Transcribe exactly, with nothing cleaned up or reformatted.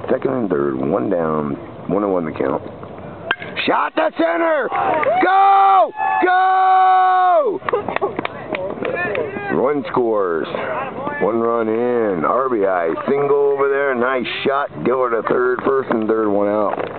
second and third, one down, one and one to count. Shot to center! Go! Go! One scores. One run in. R B I single over there. Nice shot. Go to third. First and third, one out.